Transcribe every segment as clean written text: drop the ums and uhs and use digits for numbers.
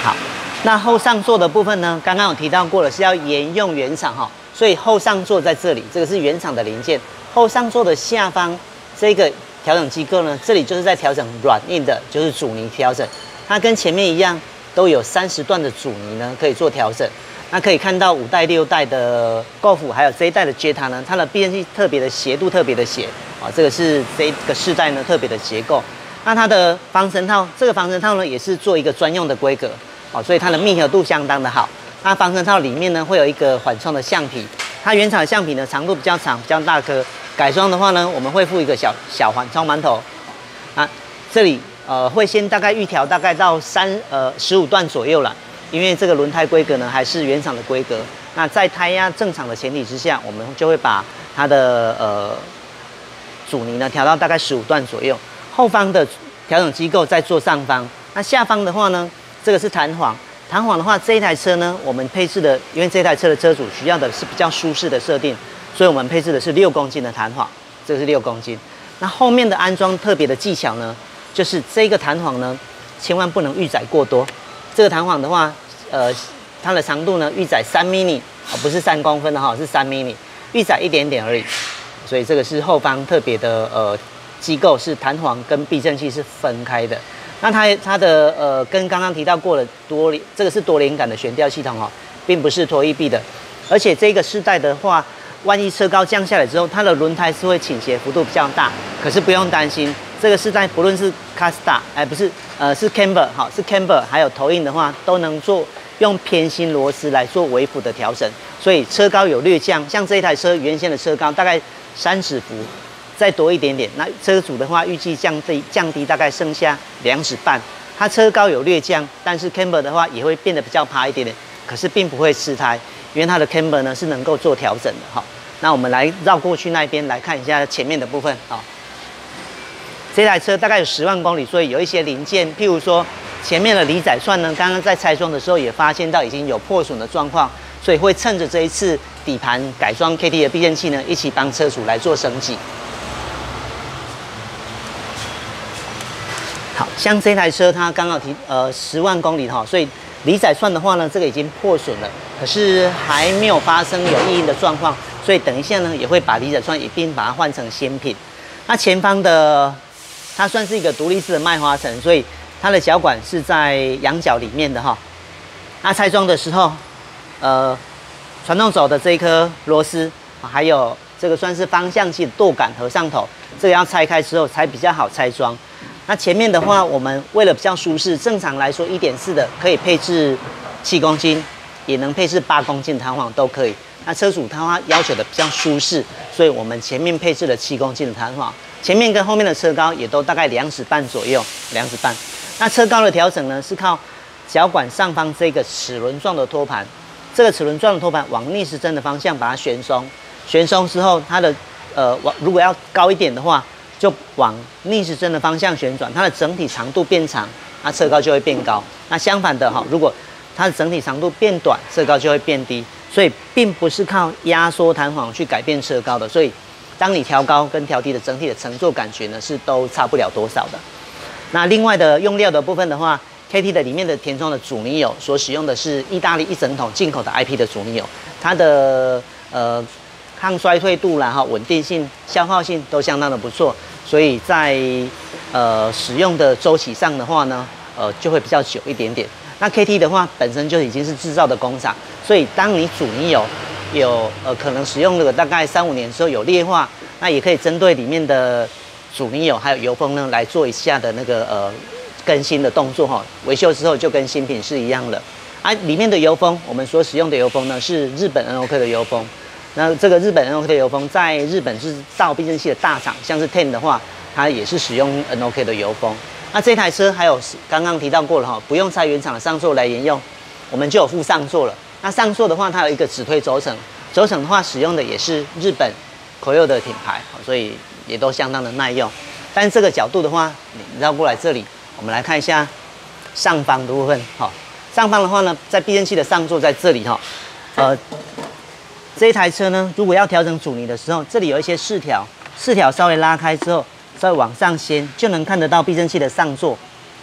好，那后上座的部分呢，刚刚有提到过了，是要沿用原厂哈，所以后上座在这里，这个是原厂的零件。后上座的下方这个调整机构呢，这里就是在调整软硬的，就是阻尼调整。它跟前面一样，都有30段的阻尼呢，可以做调整。那可以看到5代、6代的 Golf， 还有这一代的 Jetta 呢，它的避震器特别的斜度特别的斜啊，这个是这个世代呢特别的结构。那它的防尘套，这个防尘套呢也是做一个专用的规格啊，所以它的密合度相当的好。那防尘套里面呢会有一个缓冲的橡皮，它原厂的橡皮呢长度比较长、比较大颗，改装的话呢我们会附一个小缓冲馒头啊，这里会先大概预调大概到15段左右了。因为这个轮胎规格呢还是原厂的规格，那在胎压正常的前提之下，我们就会把它的阻尼呢调到大概15段左右。后方的调整机构在座上方，那下方的话呢，这个是弹簧。弹簧的话，这一台车呢，我们配置的，因为这台车的车主需要的是比较舒适的设定，所以我们配置的是6公斤的弹簧，这个是6公斤。那后面的安装特别的技巧呢，就是这个弹簧呢，千万不能预载过多。这个弹簧的话，它的长度呢预载3 mm， 不是3公分的哈，是3 mm， 预载一点点而已。所以这个是后方特别的机构，是弹簧跟避震器是分开的。那它的跟刚刚提到过的这个是多连杆的悬吊系统哈，并不是拖曳臂的。而且这个世代的话，万一车高降下来之后，它的轮胎是会倾斜幅度比较大，可是不用担心。这个世代不论是 Casta， 不是，是 Camber， 好，是 Camber， 还有头印的话，都能用偏心螺丝来做微幅的调整，所以车高有略降。像这一台车原先的车高大概30伏，再多一点点，那车主的话预计降低大概剩下2指半。它车高有略降，但是 Camber 的话也会变得比较趴一点点，可是并不会吃胎，因为它的 Camber 呢是能够做调整的哈。那我们来绕过去那边来看一下前面的部分啊。这台车大概有10万公里，所以有一些零件，譬如说前面的离载串呢，刚刚在拆装的时候也发现到已经有破损的状况，所以会趁着这一次底盘改装 KT 的避震器呢，一起帮车主来做升级。好像这台车它刚好10万公里哈，所以离载串的话呢，这个已经破损了，可是还没有发生有异音的状况，所以等一下呢也会把离载串一并把它换成新品。那前方的它算是一个独立式的麦花臣，所以它的脚管是在羊角里面的哈。那拆装的时候，传动轴的这一颗螺丝，还有这个算是方向器的舵杆和上头，这个要拆开之后才比较好拆装。那前面的话，我们为了比较舒适，正常来说 1.4 的可以配置7公斤，也能配置8公斤的弹簧都可以。那车主他要求的比较舒适，所以我们前面配置了7公斤的弹簧，前面跟后面的车高也都大概2指半左右，2指半。那车高的调整呢，是靠脚管上方这个齿轮状的托盘，这个齿轮状的托盘往逆时针的方向把它旋松，旋松之后，它的如果要高一点的话，就往逆时针的方向旋转，它的整体长度变长，那车高就会变高。那相反的哈，如果它的整体长度变短，车高就会变低。所以并不是靠压缩弹簧去改变车高的，所以当你调高跟调低的整体的乘坐感觉呢，是都差不了多少的。那另外的用料的部分的话 ，KT 的里面的填充的阻尼油所使用的是意大利一整桶进口的 IP 的阻尼油，它的抗衰退度啦哈，稳定性、消耗性都相当的不错，所以在使用的周期上的话呢，就会比较久一点点。那 KT 的话本身就已经是制造的工厂，所以当你阻尼油有可能使用了大概3、5年之后有劣化，那也可以针对里面的阻尼油还有油封呢来做一下的那个更新的动作哈，维修之后就跟新品是一样的。啊，里面的油封我们所使用的油封呢是日本 NOK 的油封，那这个日本 NOK 的油封在日本是造避震器的大厂，像是 TEN 的话，它也是使用 NOK 的油封。那这台车还有刚刚提到过了哈，不用拆原厂的上座来沿用，我们就有附上座了。那上座的话，它有一个指推轴承，轴承的话使用的也是日本 Koyo 的品牌，所以也都相当的耐用。但是这个角度的话，你绕过来这里，我们来看一下上方的部分。好，上方的话呢，在避震器的上座在这里哈，这一台车呢，如果要调整阻尼的时候，这里有一些饰条稍微拉开之后，再往上掀，就能看得到避震器的上座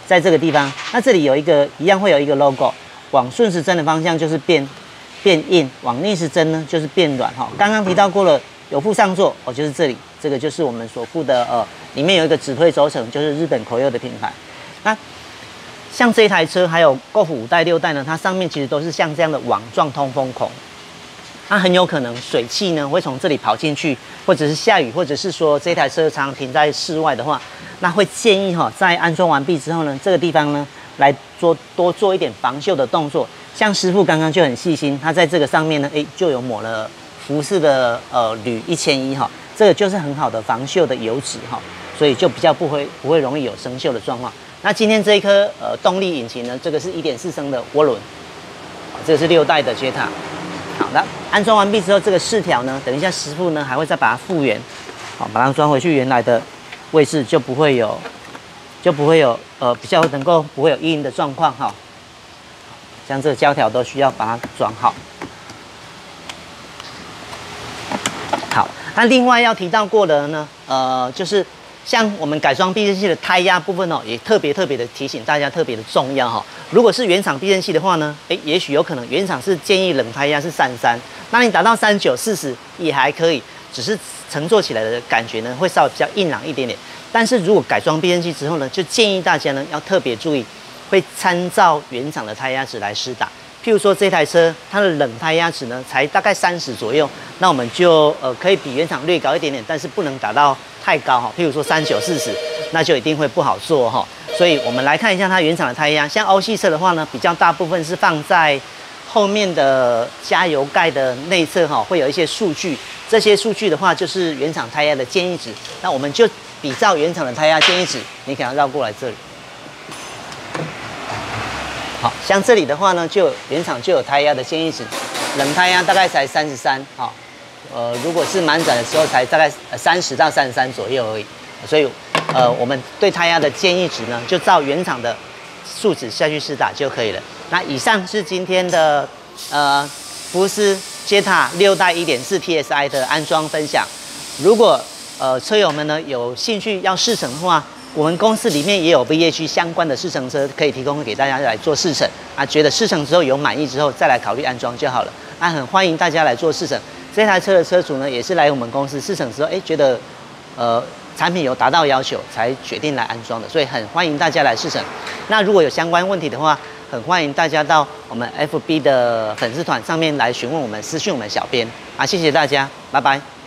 在这个地方。那这里有一个一样会有一个 logo， 往顺时针的方向就是变硬，往逆时针呢就是变软哈。刚刚提到过了，有附上座哦，就是这里，这个就是我们所附的里面有一个指推轴承，就是日本Koyo的品牌。那像这一台车，还有 Golf 5代、6代呢，它上面其实都是像这样的网状通风孔。它很有可能水汽呢会从这里跑进去，或者是下雨，或者是说这台车常停在室外的话，那会建议在安装完毕之后呢，这个地方呢来多做一点防锈的动作。像师傅刚刚就很细心，他在这个上面呢，就有抹了福士的铝1100哈，这个就是很好的防锈的油脂哈，所以就比较不会容易有生锈的状况。那今天这一颗动力引擎呢，这个是 1.4 升的涡轮，这个是6代的Jetta。好的，安装完毕之后，这个饰条呢，等一下师傅呢还会再把它复原，好，把它装回去原来的位置，就不会有比较能够不会有异音的状况哈。像这个胶条都需要把它装好。好，那另外要提到过的呢，就是像我们改装避震器的胎压部分哦，也特别的提醒大家，特别的重要哈。如果是原厂避震器的话呢，也许有可能原厂是建议冷胎压是33，那你达到39、40也还可以，只是乘坐起来的感觉呢会稍微比较硬朗一点点。但是如果改装避震器之后呢，就建议大家呢要特别注意，会参照原厂的胎压值来施打。譬如说这台车它的冷胎压值呢才大概30左右，那我们就可以比原厂略高一点点，但是不能达到太高哈。譬如说39、40，那就一定会不好做哈。所以我们来看一下它原厂的胎压，像欧系车的话呢，比较大部分是放在后面的加油盖的内侧哈，会有一些数据，这些数据的话就是原厂胎压的建议值，那我们就比照原厂的胎压建议值，你可能绕过来这里。好像这里的话呢，原厂就有胎压的建议值，冷胎压大概才33，好，如果是满载的时候才大概30到33左右而已，所以我们对胎压的建议值呢，就照原厂的数值下去施打就可以了。那以上是今天的福斯Jetta 6代 1.4 TSI 的安装分享。如果车友们呢有兴趣要试乘的话，我们公司里面也有 VH 相关的试乘车可以提供给大家来做试乘啊，觉得试乘之后有满意之后再来考虑安装就好了。那很欢迎大家来做试乘。这台车的车主呢也是来我们公司试乘之后，觉得产品有达到要求才决定来安装的，所以很欢迎大家来试乘。那如果有相关问题的话，很欢迎大家到我们 FB 的粉丝团上面来询问我们，私讯我们小编啊，谢谢大家，拜拜。